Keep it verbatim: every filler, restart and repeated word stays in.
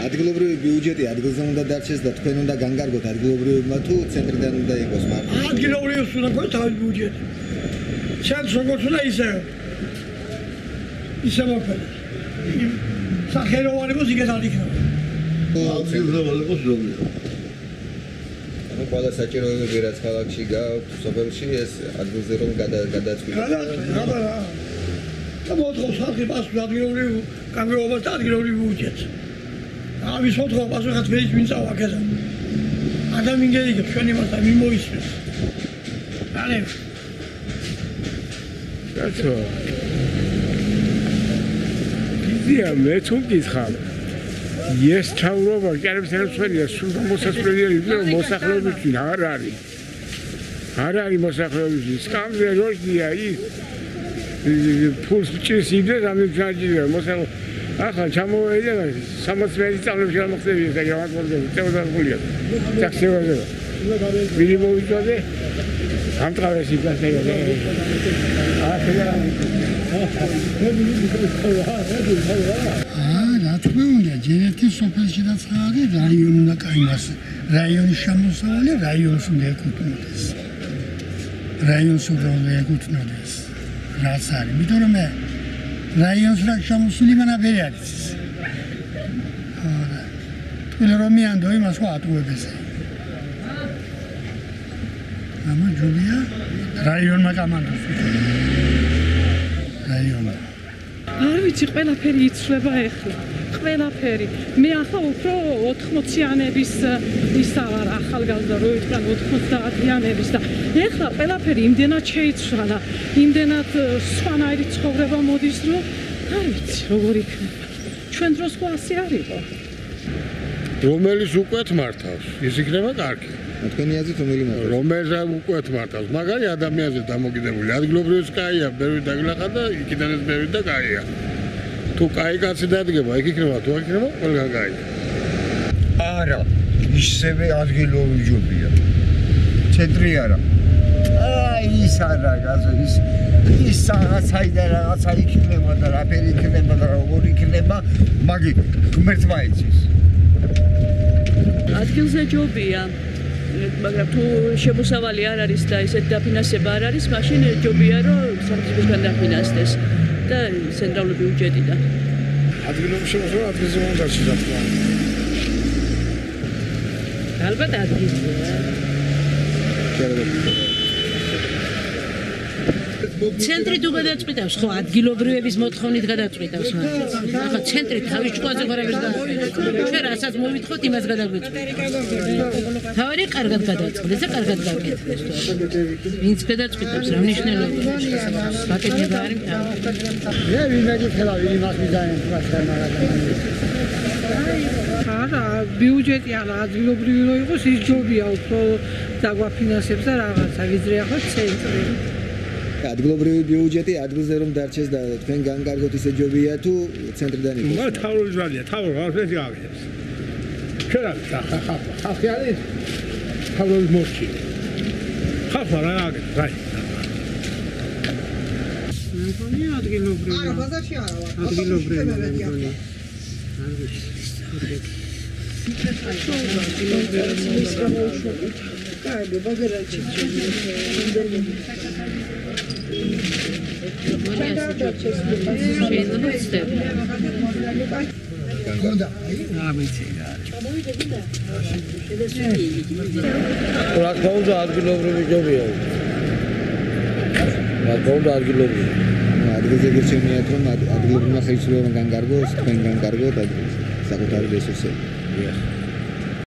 ადგილობრივი ბიუჯეტი ადგილზე უნდა დარჩეს და თქვენ უნდა განგარგოთ ადგილობრივებმა თუ ცენტრიდან უნდა იყოს მარტო? ადგილობრივებს უნდა გქონდეს თავის ბიუჯეტი. ცენტრს როგორც უნდა ისე ისე მოქმედებს. სახელოვანი იყოს იქეთ არ იქნება. ადგილზე იყოს ზოგადად. ანუ ყველა საჭიროებები რაც ქალაქში გააქვთ, სოფელში ეს ადგილზე რომ გადაწყვიტოს. გადაწყვიტოს. და მოთხოვს ხალხი პასუხს ადგილობრივ კანგრეობას და ადგილობრივ ბიუჯეტს. ამის მოთხოვა პასუხად მეც მიწავა აქედან. ადამიანები ჩვენ იმასთან მიმოისმენს. ალე. კაცო. იდეა მე თუ გითხარ. ეს ჩაურობა კერებსერებსერია სულ მოსასწრებელი ვიდეო მოსახლეობისთვის არ არის. არ არის მოსახლეობისთვის. სკამდე როშდია ის ფულს ჭირს იდეა ამიჩაჯია მოსახლე ახლა ჩამოვიდა სამოც მეტი წავლებში ამხსები ეს გამარტყორდება წევდარგულია. წახსევაზე. ვინი მოვიწოდე? ამტყავეს იგასტეგა. აა რა თქმა უნდა, ჯერეთი სოფელში და ცხარი რაიონი უნდა კაინას. რაიონის შემოსავალი რაიონს უნდა ეკუთვნოდეს. რაიონს უნდა ეკუთვნოდეს. რაც არის, იმიტომ რომ რაიონს რა შემოსული მანაფერი არის. არა. თუნდაც რომ მიანდო იმას ხო ატუებეზე. ამა ჯულია რაიონმა გამანდოს. რაიონმა. არ ვიცი, ყველაფერი იცვლება ახლა. ყველაფერი. მე ახლა უფრო ოთხმოციანების ისა ვარ ახალგაზრდა რო ვიტყვიან ოთხმოცდაათიანების და ახლა ყველაფერი იმდენად შეიცვალა, იმდენად სხვანაირი ცხოვრება მოდის, რომ არ ვიცი, როგორ იქნება. ჩვენ დროს ხო ასე არ იყო. რომელიც უკეთ მართავს, ის იქნება კარგი. თქვენი აზრით რომელი მართავს? რომელიც უკეთ მართავს, მაგარი ადამიანზე დამოკიდებული. ადგილობრივიც კაია, ბევრი დაგლახა და იქიდანაც ბევრი და კაია. თუ კაი კაცი დადგება, იქ იქნება, თუ აქ იქნება, ყველგან კაია. არა, ისევე ადგილობრივი ჯობია. ცენტრი არა. აი ის არა, გაზო ის ის რაღაცაი და რაღაცა იქნება და რაფერი იქნება და როგორ იქნება, მაგი ღმერთმა იცის. ადგილზე ჯობია. მაგრამ თუ შემოსავალი არ არის და ისეთ დაფინანსება არ არის, მაშინ ჯობია რომ სახელმწიფოსგან დაფინანსდეს და ცენტრალური ბიუჯეტიდან. ადგილობრივი შემოსავალი ადგილზე უნდა დარჩეს რა თქმა უნდა. ალბათ ადგილზე. ცენტრი თუ გადაწყვიტავს, ხო, ადგილობრივების მოთხოვნით გადაწყვიტავს მაგას. ახლა ცენტრი თავის ჭკუაზე ხარებს გადაწყვეტს. ჩვენ რასაც მოვითხოვთ, იმას გადაგვიწყვეტ. თავარი კარგად გადაწყვეტს და კარგად გაკეთდეს. ვინც გადაწყვიტავს, რა მნიშვნელობა აქვს? გაკეთება არის თავი. მე ვინმე ხელა ვინ იმას მიზანებს რა არა, ბიუჯეტი არა, ადგილობრივი რო იყოს, ის ჯობია უფრო დაგვაფინანსებს და რაღაცა, ვიდრე ახლა ცენტრი. ადგილობრივი ბიუჯეტი ადგილზე რომ დარჩეს და თქვენ განგარგოთ ისე ჯობია თუ ცენტრიდან იყოს? მაგ თავრობის ვალია, თავრობა არ შეიძლება გაგებს. ჩვენ არ ხახა, ხახი არის თავრობის მოსჩი. ხახა რა გაგებს, რაი. მეგონი ადგილობრივი. არა, ბაზარში არა ვარ. ადგილობრივი მეგონი. არ ვიცი. კარგი, ბაზარში. შეიძლება ვცდები. რა თქმა უნდა ადგილობრივი ჯობია. რა თქმა უნდა ადგილობრივი. ადგილზე გირჩენიათ რომ ადგილობრივმა ხელისუფლებამ განგარგოს, თქვენ განგარგოთ საკუთარი რესურსები.